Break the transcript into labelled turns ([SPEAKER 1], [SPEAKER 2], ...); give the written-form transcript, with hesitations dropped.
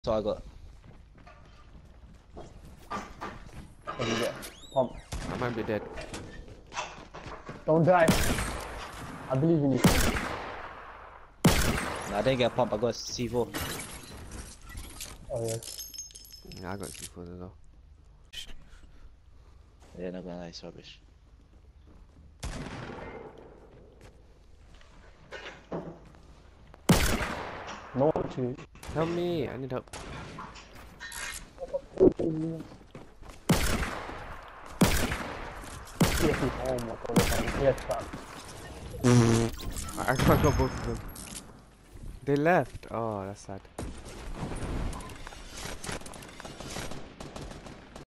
[SPEAKER 1] So I got.
[SPEAKER 2] What did you get? Pump.
[SPEAKER 3] I might be dead.
[SPEAKER 2] Don't die. I believe in you.
[SPEAKER 1] Nah, I didn't get a pump. I got a C4.
[SPEAKER 2] Oh yes.
[SPEAKER 3] Yeah, I got C4 as well.
[SPEAKER 1] Yeah, not gonna lie, it's rubbish.
[SPEAKER 2] No one to.
[SPEAKER 3] Help me, I need help.
[SPEAKER 2] Yes, oh my god. Yes, trap.
[SPEAKER 3] I got both of them. They left. Oh, that's sad.